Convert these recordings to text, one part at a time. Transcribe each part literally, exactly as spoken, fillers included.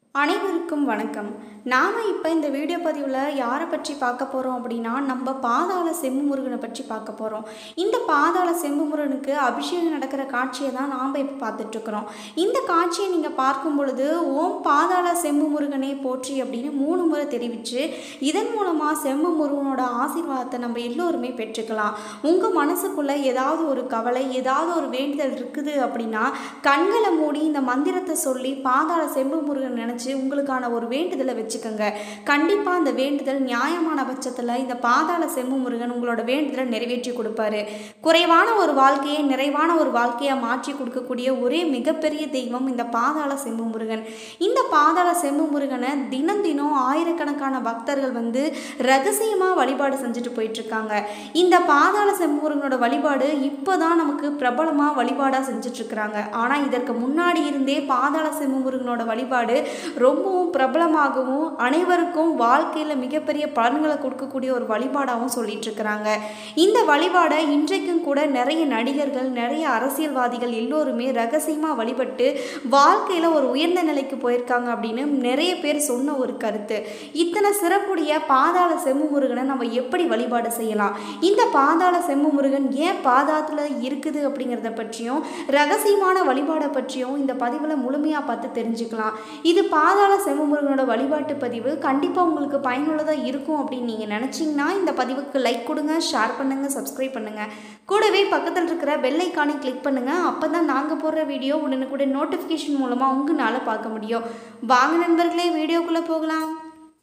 அனைவருக்கும் வணக்கம். நாம் இப்போ இந்த வீடியோ பதிவில் யாரை பற்றி பார்க்க போகிறோம் அப்படின்னா, நம்ம பாதாள செம்பு முருகனை பற்றி பார்க்க போகிறோம். இந்த பாதாள செம்பு முருகனுக்கு அபிஷேகம் நடக்கிற காட்சியை தான் நாம் இப்போ பார்த்துட்ருக்குறோம். இந்த காட்சியை நீங்கள் பார்க்கும் பொழுது ஓம் பாதாள செம்பு முருகனை போற்றி அப்படின்னு மூணு முறை தெரிவித்து இதன் மூலமாக செம்பு முருகனோட ஆசீர்வாதத்தை நம்ம எல்லோருமே பெற்றுக்கலாம். உங்கள் மனசுக்குள்ளே ஏதாவது ஒரு கவலை, ஏதாவது ஒரு வேண்டுதல் இருக்குது அப்படின்னா கண்களை மூடி இந்த மந்திரத்தை சொல்லி பாதாள செம்பு முருகன் நினச்சி உங்களுக்கான ஒரு வேண்டுதலை வச்சுக்கோங்க. கண்டிப்பாக அந்த வேண்டுதல் நியாயமான பட்சத்தில் இந்த பாதாள செம்பு முருகன் உங்களோட வேண்டுதலை நிறைவேற்றி கொடுப்பாரு. குறைவான ஒரு வாழ்க்கையை நிறைவான ஒரு வாழ்க்கையை மாற்றி கொடுக்கக்கூடிய ஒரே மிகப்பெரிய தெய்வம் இந்த பாதாள செம்பு முருகன். இந்த பாதாள செம்பு முருகனை தினம் தினம் ஆயிரக்கணக்கான பக்தர்கள் வந்து ரகசியமாக வழிபாடு செஞ்சுட்டு போயிட்டுருக்காங்க. இந்த பாதாள செம்பு முருகனோட வழிபாடு இப்போ தான் நமக்கு பிரபலமாக வழிபாடாக செஞ்சிட்ருக்குறாங்க. ஆனால் இதற்கு முன்னாடி இருந்தே பாதாள செம்பு முருகனோட வழிபாடு ரொம்பவும் பிரபலமாகவும் அனைவருக்கும் வாழ்க்கையில் மிகப்பெரிய பலன்களை கொடுக்கக்கூடிய ஒரு வழிபாடாகவும் சொல்லிட்டு இருக்கிறாங்க. இந்த வழிபாடை இன்றைக்கும் கூட நிறைய நடிகர்கள், நிறைய அரசியல்வாதிகள் எல்லோருமே ரகசியமாக வழிபட்டு வாழ்க்கையில் ஒரு உயர்ந்த நிலைக்கு போயிருக்காங்க அப்படின்னு நிறைய பேர் சொன்ன ஒரு கருத்து. இத்தனை சிறப்புடைய பாதாள செம்பு முருகனை நம்ம எப்படி வழிபாடு செய்யலாம், இந்த பாதாள செம்பு முருகன் ஏன் பாதாளத்தில் இருக்குது அப்படிங்கிறத பற்றியும் ரகசியமான வழிபாடை பற்றியும் இந்த பதிவில் முழுமையாக பார்த்து தெரிஞ்சுக்கலாம். இது பாதாள செம்பு முருகனோட வழிபாட்டு பதிவு கண்டிப்பாக உங்களுக்கு பயனுள்ளதாக இருக்கும் அப்படின்னு நீங்கள் நினச்சிங்கன்னா இந்த பதிவுக்கு லைக் கொடுங்க, ஷேர் பண்ணுங்கள், சப்ஸ்கிரைப் பண்ணுங்கள். கூடவே பக்கத்தில் இருக்கிற பெல் ஐக்கானை கிளிக் பண்ணுங்கள். அப்போ தான் நாங்கள் போடுற வீடியோ உடனுக்குடன் நோட்டிஃபிகேஷன் மூலமாக உங்களால் பார்க்க முடியும். வாங்க நண்பர்களே, வீடியோக்குள்ளே போகலாம்.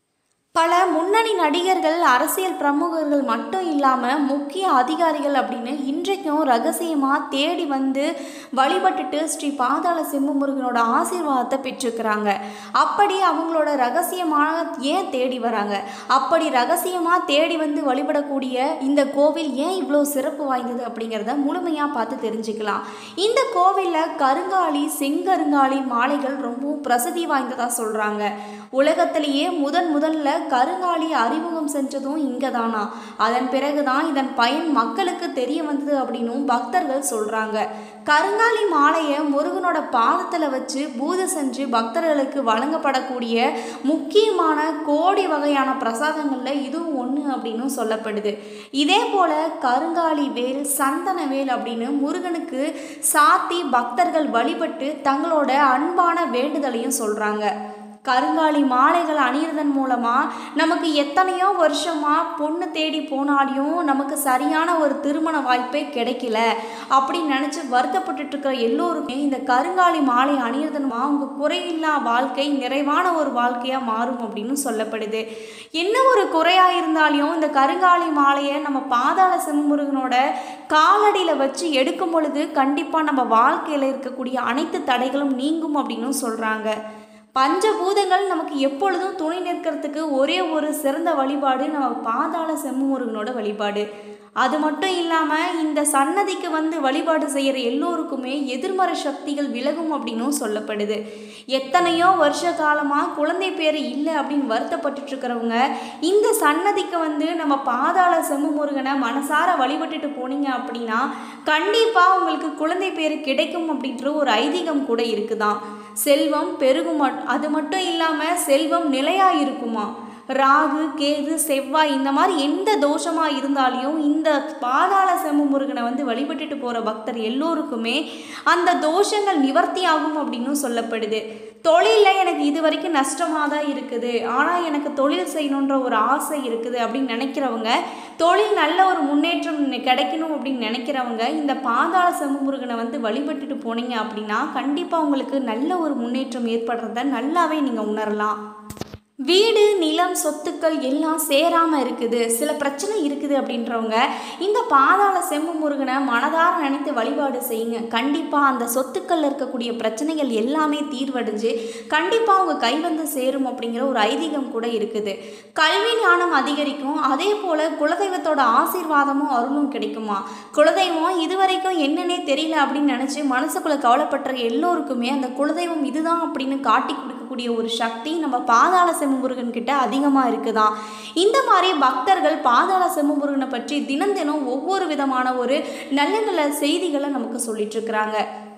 பல முன்னணி நடிகர்கள், அரசியல் பிரமுகர்கள் மட்டும் இல்லாமல் முக்கிய அதிகாரிகள் அப்படின்னு இன்றைக்கும் ரகசியமாக தேடி வந்து வழிபட்டுட்டு ஸ்ரீ பாதாள செம்பு முருகனோட ஆசீர்வாதத்தை பெற்றுக்கிறாங்க. அப்படி அவங்களோட ரகசியமாக ஏன் தேடி வராங்க, அப்படி ரகசியமாக தேடி வந்து வழிபடக்கூடிய இந்த கோவில் ஏன் இவ்வளோ சிறப்பு வாய்ந்தது அப்படிங்கிறத முழுமையாக பார்த்து தெரிஞ்சுக்கலாம். இந்த கோவிலில் கருங்காலி, செங்கருங்காலி மாலைகள் ரொம்பவும் பிரசித்தி வாய்ந்ததாக சொல்கிறாங்க. உலகத்திலேயே முதன் முதல்ல கருங்காலி அறிமுகம் செஞ்சதும் இங்கே தானா. அதன் பிறகுதான் இதன் பயன் மக்களுக்கு தெரிய வந்தது அப்படின்னும் பக்தர்கள் சொல்கிறாங்க. கருங்காலி மாலையை முருகனோட பாதத்தில் வச்சு பூஜை செஞ்சு பக்தர்களுக்கு வழங்கப்படக்கூடிய முக்கியமான கோடி வகையான பிரசாதங்களில் இதுவும் ஒன்று அப்படின்னு சொல்லப்படுது. இதே போல் கருங்காலி வேல், சந்தன வேல் அப்படின்னு முருகனுக்கு சாத்தி பக்தர்கள் வழிபட்டு தங்களோட அன்பான வேண்டுதலையும் சொல்கிறாங்க. கருங்காலி மாலைகள் அணியறதன் மூலமாக நமக்கு எத்தனையோ வருஷமாக பொண்ணு தேடி போனாலையும் நமக்கு சரியான ஒரு திருமண வாய்ப்பே கிடைக்கல அப்படின்னு நினச்சி வருத்தப்பட்டு இருக்கிற எல்லோருமே இந்த கருங்காலி மாலை அணியறதன் அவங்க குறையில்லா வாழ்க்கை நிறைவான ஒரு வாழ்க்கையாக மாறும் அப்படின்னு சொல்லப்படுது. என்ன ஒரு குறையாக இருந்தாலையும் இந்த கருங்காலி மாலையை நம்ம பாதாள செம்பு முருகனோட காலடியில் வச்சு எடுக்கும் பொழுது கண்டிப்பாக நம்ம வாழ்க்கையில் இருக்கக்கூடிய அனைத்து தடைகளும் நீங்கும் அப்படின்னு சொல்கிறாங்க. பஞ்சபூதங்கள் நமக்கு எப்பொழுதும் துணை நிற்கிறதுக்கு ஒரே ஒரு சிறந்த வழிபாடு நம்ம பாதாள செம்பு முருகனோட வழிபாடு. அது மட்டும் இல்லாமல் இந்த சன்னதிக்கு வந்து வழிபாடு செய்கிற எல்லோருக்குமே எதிர்மறை சக்திகள் விலகும் அப்படின்னும் சொல்லப்படுது. எத்தனையோ வருஷ காலமாக குழந்தை பேர் இல்லை அப்படின்னு வருத்தப்பட்டு இருக்கிறவங்க இந்த சன்னதிக்கு வந்து நம்ம பாதாள செம்பு முருகனை மனசார வழிபட்டுட்டு போனீங்க அப்படின்னா கண்டிப்பாக உங்களுக்கு குழந்தை பேர் கிடைக்கும் அப்படின்ற ஒரு ஐதீகம் கூட இருக்குதான். செல்வம் பெருகும், அது மட்டும் இல்லாமல் செல்வம் நிலையாக இருக்குமா. ராகு, கேது, செவ்வாய் இந்த மாதிரி எந்த தோஷமாக இருந்தாலையும் இந்த பாதாள செம்பு முருகனை வந்து வழிபட்டுட்டு போகிற பக்தர் எல்லோருக்குமே அந்த தோஷங்கள் நிவர்த்தி ஆகும் அப்படின்னு சொல்லப்படுது. தொழிலில் எனக்கு இது வரைக்கும் நஷ்டமாக தான் இருக்குது, ஆனால் எனக்கு தொழில் செய்யணுன்ற ஒரு ஆசை இருக்குது அப்படின்னு நினைக்கிறவங்க, தொழில் நல்ல ஒரு முன்னேற்றம் கிடைக்கணும் அப்படின்னு நினைக்கிறவங்க இந்த பாதாள செம்பு முருகனை வந்து வழிபட்டுட்டு போனீங்க அப்படின்னா கண்டிப்பாக உங்களுக்கு நல்ல ஒரு முன்னேற்றம் ஏற்படுறத நல்லாவே நீங்கள் உணரலாம். வீடு, நிலம், சொத்துக்கள் எல்லாம் சேராமல் இருக்குது, சில பிரச்சனை இருக்குது அப்படின்றவங்க இந்த பாதாள செம்பு முருகனை மனதார நினைத்து வழிபாடு செய்யுங்க. கண்டிப்பாக அந்த சொத்துக்களில் இருக்கக்கூடிய பிரச்சனைகள் எல்லாமே தீர்வடைஞ்சு கண்டிப்பாக அவங்க கை வந்து சேரும் அப்படிங்கிற ஒரு ஐதீகம் கூட இருக்குது. கல்வி ஞானம் அதிகரிக்கும், அதே போல் குலதெய்வத்தோட ஆசீர்வாதமும் அருளும் கிடைக்குமா. குலதெய்வம் இதுவரைக்கும் என்னன்னே தெரியல அப்படின்னு நினச்சி மனசுக்குள்ளே கவலைப்பட்ட எல்லோருக்குமே அந்த குலதெய்வம் இதுதான் அப்படின்னு காட்டி கொடுக்கக்கூடிய ஒரு சக்தி நம்ம பாதாள செம்பு முருகன் கிட்ட அதிகமாக இருக்குதான். இந்த மாதிரி பக்தர்கள் பாதாள செம்பு முருகனை பற்றி தினம் தினம் ஒவ்வொரு விதமான ஒரு நல்ல நல்ல செய்திகளை நமக்கு சொல்லிட்டு இருக்கிறாங்க.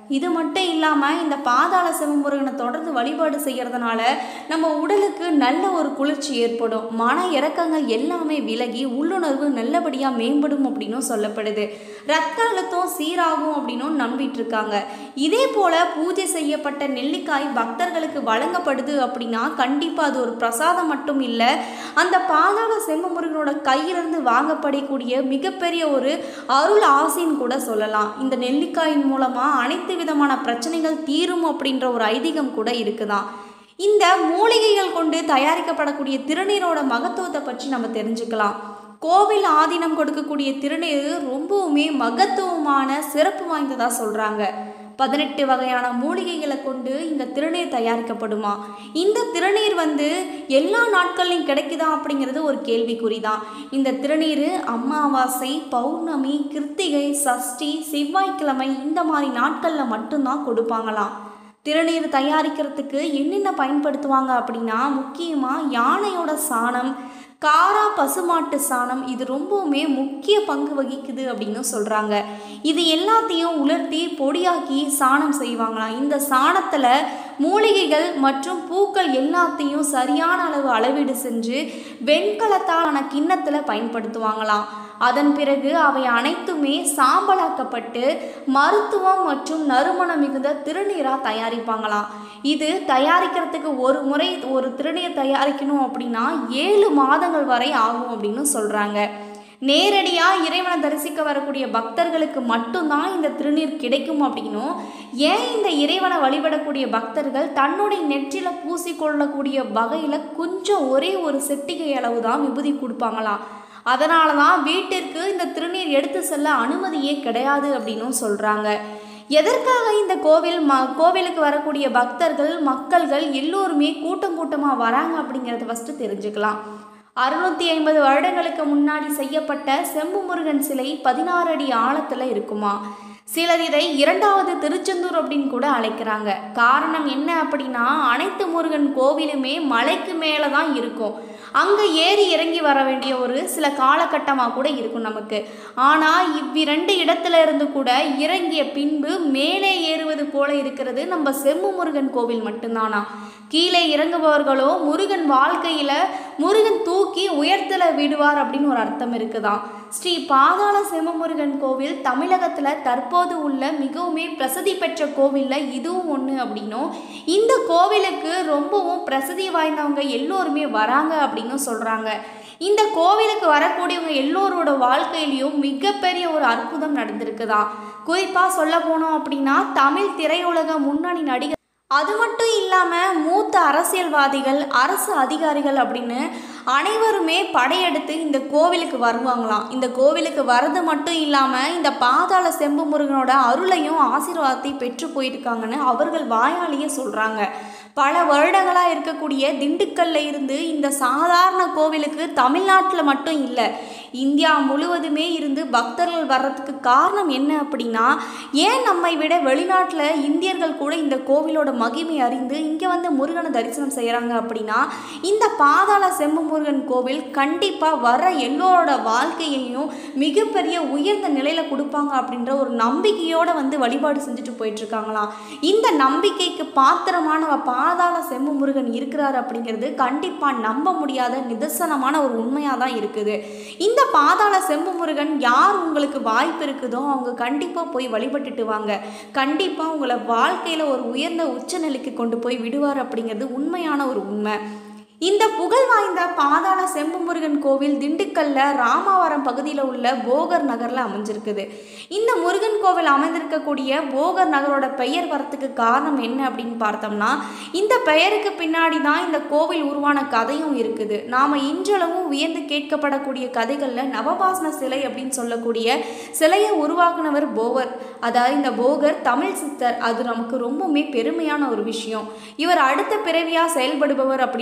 இது மட்டும் இல்லாமல் இந்த பாதாள செம்பு முருகனை தொடர்ந்து வழிபாடு செய்கிறதுனால நம்ம உடலுக்கு நல்ல ஒரு குளிர்ச்சி ஏற்படும், மன இறக்கங்கள் எல்லாமே விலகி உள்ளுணர்வு நல்லபடியாக மேம்படும் அப்படின்னும் சொல்லப்படுது. ரத்த அழுத்தம் சீராகும் அப்படின்னும் நம்பிட்டு இருக்காங்க. இதே போல் பூஜை செய்யப்பட்ட நெல்லிக்காய் பக்தர்களுக்கு வழங்கப்படுது அப்படின்னா கண்டிப்பாக அது ஒரு பிரசாதம் மட்டும் இல்லை, அந்த பாதாள செம்பு முருகனோட கையிலிருந்து வாங்கப்படக்கூடிய மிகப்பெரிய ஒரு அருள் ஆசின்னு கூட சொல்லலாம். இந்த நெல்லிக்காயின் மூலமாக அனைத்து விதமான பிரச்சனைகள் தீரும் அப்படின்ற ஒரு ஐதீகம் கூட இருக்குதான். இந்த மூலிகைகள் கொண்டு தயாரிக்கப்படக்கூடிய திருநீரோட மகத்துவத்தை பற்றி நம்ம தெரிஞ்சுக்கலாம். கோவில் ஆதீனம் கொடுக்கக்கூடிய திருநீர் ரொம்பவுமே மகத்துவமான சிறப்பு வாய்ந்ததாக சொல்கிறாங்க. பதினெட்டு வகையான மூலிகைகளை கொண்டு இந்த திருநீர் தயாரிக்கப்படுமா? இந்த திருநீர் வந்து எல்லா நாட்கள்லையும் கிடைக்குதா அப்படிங்கிறது ஒரு கேள்விக்குறிதான். இந்த திருநீர் அமாவாசை, பௌர்ணமி, கிருத்திகை, சஷ்டி, செவ்வாய்க்கிழமை இந்த மாதிரி நாட்களில் மட்டும்தான் கொடுப்பாங்களாம். திருநீர் தயாரிக்கிறதுக்கு என்னென்ன பயன்படுத்துவாங்க அப்படின்னா முக்கியமாக யானையோட சாணம், காரா பசுமாட்டு சாணம் இது ரொம்பவுமே முக்கிய பங்கு வகிக்குது அப்படின்னு சொல்கிறாங்க. இது எல்லாத்தையும் உலர்த்தி பொடியாக்கி சாணம் செய்வாங்களாம். இந்த சாணத்தில் மூலிகைகள் மற்றும் பூக்கள் எல்லாத்தையும் சரியான அளவு அளவீடு செஞ்சு வெண்கலத்தாலான கிண்ணத்தில் பயன்படுத்துவாங்களாம். அதன் பிறகு அவை அனைத்துமே சாம்பலாக்கப்பட்டு மருத்துவம் மற்றும் நறுமணம் மிகுந்த திருநீராக தயாரிப்பாங்களாம். இது தயாரிக்கிறதுக்கு ஒரு முறை ஒரு திருநீர் தயாரிக்கணும் அப்படின்னா ஏழு மாதங்கள் வரை ஆகும் அப்படின்னு சொல்கிறாங்க. நேரடியாக இறைவனை தரிசிக்க வரக்கூடிய பக்தர்களுக்கு மட்டும்தான் இந்த திருநீர் கிடைக்கும் அப்படின்னும், ஏன் இந்த இறைவனை வழிபடக்கூடிய பக்தர்கள் தன்னுடைய நெற்றில பூசிக்கொள்ளக்கூடிய வகையில் கொஞ்சம் ஒரே ஒரு செட்டிகை அளவு தான் விபூதி கொடுப்பாங்களாம். அதனால தான் வீட்டிற்கு இந்த திருநீர் எடுத்து செல்ல அனுமதியே கிடையாது அப்படின்னும் சொல்கிறாங்க. எதற்காக இந்த கோவில் ம கோவிலுக்கு வரக்கூடிய பக்தர்கள் மக்கள்கள் எல்லோருமே கூட்டம் கூட்டமாக வராங்க அப்படிங்கிறத ஃபஸ்ட்டு தெரிஞ்சுக்கலாம். அறுநூற்றி ஐம்பது வருடங்களுக்கு முன்னாடி செய்யப்பட்ட செம்பு முருகன் சிலை பதினாறு அடி ஆழத்தில் இருக்குமா? சிலர் இதை இரண்டாவது திருச்செந்தூர் அப்படின்னு கூட அழைக்கிறாங்க. காரணம் என்ன அப்படின்னா அனைத்து முருகன் கோவிலுமே மலைக்கு மேலே தான் இருக்கும். அங்கே ஏறி இறங்கி வர வேண்டிய ஒரு சில காலகட்டமாக கூட இருக்கும் நமக்கு. ஆனால் இவ்விரண்டு இடத்துல இருந்து கூட இறங்கிய பின்பு மேலே ஏறுவது போல இருக்கிறது நம்ம செம்பு முருகன் கோவில் மட்டும்தானா? கீழே இறங்குபவர்களோ முருகன் வாழ்க்கையில் முருகன் தூக்கி உயர்த்தல விடுவார் அப்படின்னு ஒரு அர்த்தம் இருக்குதான். ஸ்ரீ பாதாள செம்பு முருகன் கோவில் தமிழகத்தில் தற்போது உள்ள மிகவுமே பிரசித்தி பெற்ற கோவிலில் இதுவும் ஒன்று அப்படின்னும், இந்த கோவிலுக்கு ரொம்பவும் பிரசித்தி வாய்ந்தவங்க எல்லோருமே வராங்க அப்படின்னு சொல்கிறாங்க. இந்த கோவிலுக்கு வரக்கூடியவங்க எல்லோரோட வாழ்க்கையிலையும் மிகப்பெரிய ஒரு அற்புதம் நடந்திருக்குதா. குறிப்பாக சொல்ல போனோம் அப்படின்னா தமிழ் திரையுலக முன்னணி நடிகர், அது மட்டும் இல்லாமல் மூத்த அரசியல்வாதிகள், அரசு அதிகாரிகள் அப்படின்னு அனைவருமே படையெடுத்து இந்த கோவிலுக்கு வருவாங்களாம். இந்த கோவிலுக்கு வர்றது மட்டும் இல்லாமல் இந்த பாதாள செம்பு முருகனோட அருளையும் ஆசீர்வாதத்தை பெற்று போயிருக்காங்கன்னு அவர்கள் வாயாலேயே சொல்கிறாங்க. பல வருடங்களாக இருக்கக்கூடிய திண்டுக்கல்ல இருந்து இந்த சாதாரண கோவிலுக்கு தமிழ்நாட்டில் மட்டும் இல்லை, இந்தியா முழுவதுமே இருந்து பக்தர்கள் வர்றதுக்கு காரணம் என்ன அப்படின்னா, ஏன் நம்மை விட வெளிநாட்டில் இந்தியர்கள் கூட இந்த கோவிலோட மகிமை அறிந்து இங்கே வந்து முருகனை தரிசனம் செய்கிறாங்க அப்படின்னா, இந்த பாதாள செம்பு முருகன் கோவில் கண்டிப்பாக வர எல்லோரோட வாழ்க்கையையும் மிகப்பெரிய உயர்ந்த நிலையில் கொடுப்பாங்க அப்படின்ற ஒரு நம்பிக்கையோடு வந்து வழிபாடு செஞ்சுட்டு போயிட்டுருக்காங்களாம். இந்த நம்பிக்கைக்கு பாத்திரமான பாதாள செம்பு முருகன் இருக்கிறார் அப்படிங்கிறது கண்டிப்பாக நம்ப முடியாத நிதர்சனமான ஒரு உண்மையாக தான் இருக்குது. இந்த இந்த பாதாள செம்பு முருகன் யார் உங்களுக்கு வாய்ப்பு இருக்குதோ அவங்க கண்டிப்பாக போய் வழிபட்டுட்டு வாங்க. கண்டிப்பாக உங்களை வாழ்க்கையில் ஒரு உயர்ந்த உச்சநிலைக்கு கொண்டு போய் விடுவார் அப்படிங்கிறது உண்மையான ஒரு உண்மை. இந்த புகழ் வாய்ந்த பாதாள செம்பு முருகன் கோவில் திண்டுக்கல்ல ராமாவரம் பகுதியில் உள்ள போகர் நகரில் அமைஞ்சிருக்குது. இந்த முருகன் கோவில் அமைந்திருக்கக்கூடிய போகர் நகரோட பெயர் வரத்துக்கு காரணம் என்ன அப்படின்னு பார்த்தோம்னா, இந்த பெயருக்கு பின்னாடி தான் இந்த கோவில் உருவான கதையும் இருக்குது. நாம் இன்றளவும் வியந்து கேட்கப்படக்கூடிய கதைகளில் நவபாசன சிலை அப்படின்னு சொல்லக்கூடிய சிலையை உருவாக்குனவர் போகர். அதாவது இந்த போகர் தமிழ் சித்தர். அது நமக்கு ரொம்பவுமே பெருமையான ஒரு விஷயம். இவர் அடுத்த பிறவியாக செயல்படுபவர் அப்படின்றதுனால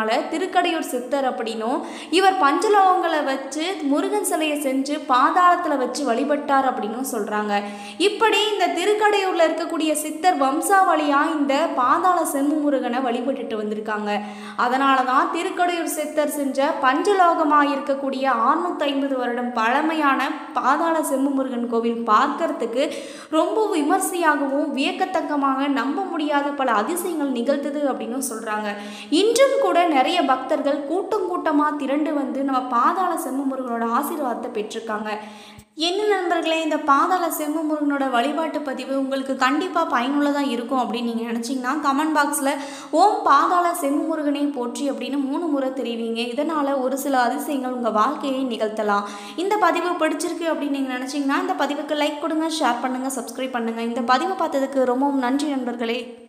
அப்படிங்கிறதுனால திருக்கடையூர் சித்தர் அப்படின்னும், இவர் பஞ்சலோகங்களை வச்சு முருகன் சிலையை செஞ்சு பாதாளத்தில் வச்சு வழிபட்டார் அப்படின்னும் சொல்கிறாங்க. இப்படி இந்த திருக்கடையூரில் இருக்கக்கூடிய சித்தர் வம்சாவளியாக இந்த பாதாள செம்பு முருகனை வழிபட்டுட்டு வந்திருக்காங்க. அதனால தான் திருக்கடையூர் சித்தர் செஞ்ச பஞ்சலோகமாக இருக்கக்கூடிய அறுநூற்றி ஐம்பது வருடம் பழமையான பாதாள செம்பு முருகன் கோவில் பார்க்கறதுக்கு ரொம்ப விமர்சையாகவும் வியக்கத்தக்கமாக நம்ப முடியாத பல அதிசயங்கள் நிகழ்த்துது அப்படின்னு சொல்கிறாங்க. இன்றும் கூட நிறைய பக்தர்கள் கூட்டம் கூட்டமாக திரண்டு வந்து நம்ம பாதாள செம்பு முருகனோட ஆசீர்வாதத்தை பெற்றிருக்காங்க. என்ன நண்பர்களே, இந்த பாதாள செம்பு முருகனோட வழிபாட்டு பதிவு உங்களுக்கு கண்டிப்பாக பயனுள்ளதாக இருக்கும் அப்படின்னு நீங்கள் நினச்சிங்கன்னா கமெண்ட் பாக்ஸில் ஓம் பாதாள செம்பு முருகனை போற்றி அப்படின்னு மூணு முறை தெரிவிங்க. இதனால் ஒரு சில அதிசயங்கள் உங்கள் வாழ்க்கையை நிகழ்த்தலாம். இந்த பதிவு பிடிச்சிருக்கு அப்படின்னு நீங்கள் நினச்சிங்கன்னா இந்த பதிவுக்கு லைக் கொடுங்க, ஷேர் பண்ணுங்கள், சப்ஸ்கிரைப் பண்ணுங்கள். இந்த பதிவை பார்த்ததுக்கு ரொம்பவும் நன்றி நண்பர்களே.